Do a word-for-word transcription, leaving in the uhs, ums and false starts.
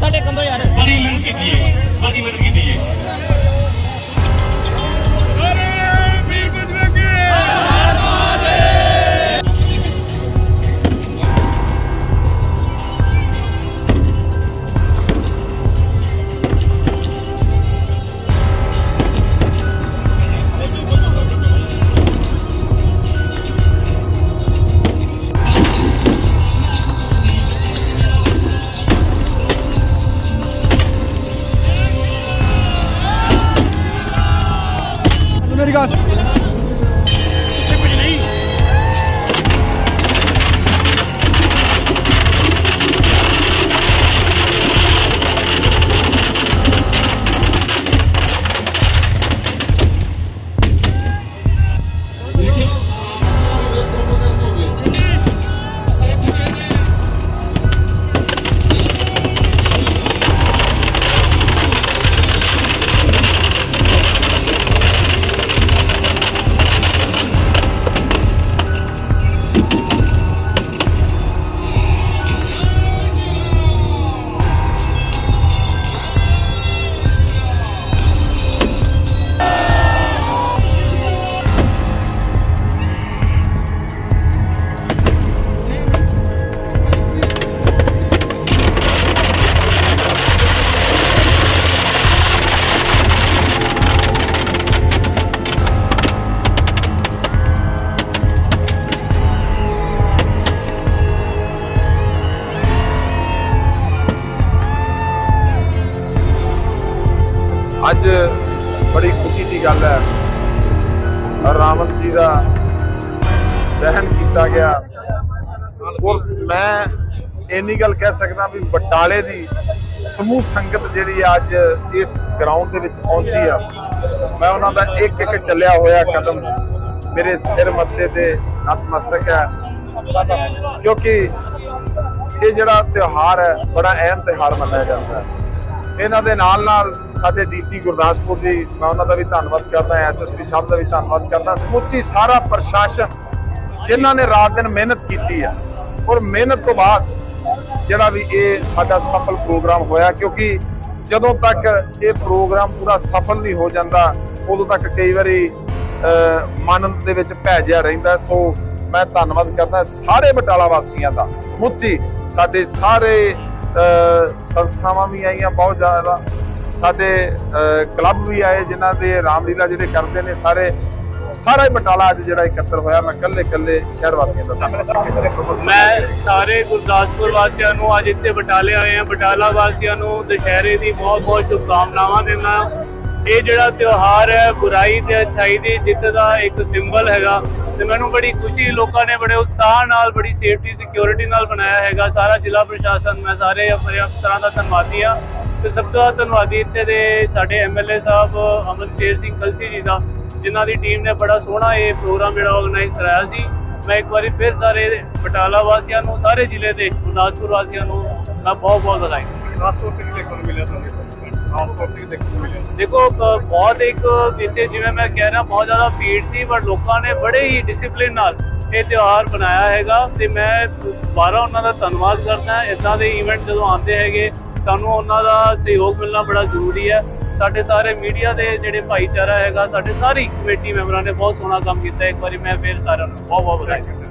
ਸਾਡੇ ਕੰਬਲ ਯਾਰ ਬੜੀ ਮਿਹਨਤ ਕੀਤੀ ਹੈ, ਬੜੀ ਮਿਹਨਤ ਕੀਤੀ ਹੈ। मेरी गाछ अज बड़ी खुशी की गल है, रावण जी का दहन किया गया। और मैं इन्नी गल कह सकदा भी बटाले की समूह संगत जिहड़ी अज इस ग्राउंड दे विच पहुंची आ, मैं उन्हां दा एक एक चलिया होया कदम मेरे सिर मत्थे ते नतमस्तक है, क्योंकि ये जिहड़ा त्योहार है बड़ा अहम त्योहार मनाया जाता है। इन्हां दे नाल नाल साडे डीसी गुरदासपुर जी, मैं उन्हां दा भी धन्नवाद करदा, एस एस पी साहब का भी धन्नवाद करदा, समुची सारा प्रशासन जिन्हां ने रात दिन मेहनत की है। और मेहनत तो बाद जिहड़ा भी ये साडा सफल प्रोग्राम होया, क्योंकि जदों तक ये प्रोग्राम पूरा सफल नहीं हो जाता उदों तक कई बारी मन दे विच भै जिहा रहिंदा। सो मैं धन्नवाद करदा सारे बटाला वासियों का, समुची साडे सारे संस्थावां भी आईयां बहुत ज़्यादा, साडे क्लब भी आए जिन्हां दे रामलीला जिहड़े करते हैं, सारे सारा बटाला अज जिहड़ा एकत्र होया। मैं कल्ले कल्ले शहर वासियों का धन्नवाद। मैं सारे गुरदासपुर वासियों नूं अज इत्थे बटाले आए हैं, बटाला वासियों नूं दशहरे की बहुत बहुत शुभकामनावां दिंदा। ये जिहड़ा त्योहार है बुराई ते अच्छाई की जित का एक सिंबल हैगा, ते मैनूं बड़ी खुशी, लोगों ने बड़े उत्साह नाल बड़ी सेफ्टी सिक्योरिटी नाल बनाया हैगा। सारा जिला प्रशासन, मैं सारे अपने अफसरां दा धन्नवादी हाँ। तो सब तो धन्नवादी इत्थे दे साडे एम एल ए साहब अमन शेर सिंह कलसी जी का, जिन्हां दी टीम ने बड़ा सोहना ये प्रोग्राम जिहड़ा ऑर्गेनाइज कराया सी। मैं एक बार फिर सारे बटाला वासियों नूं, सारे जिले के गुरदासपुर वासियों नूं मैं बहुत बहुत बधाई। खास तौर पर देखने को मिला था, देखो बहुत एक इतने जिवें मैं कह रहा बहुत ज़्यादा भीड़ सी, पर लोगों ने बड़े ही डिसिपलिन नाल ये त्यौहार बनाया हैगा। ते मैं दोबारा उन्होंने धन्नवाद करना। इदां दे इवेंट जो आते हैं सानू उन्हों का सहयोग मिलना बड़ा जरूरी है। साढ़े सारे मीडिया के जोड़े भाईचारा हैगा, साढ़े सारी कमेटी मैंबरां ने बहुत सोहना काम किया। एक बार मैं फिर सारे बहुत बहुत बधाई।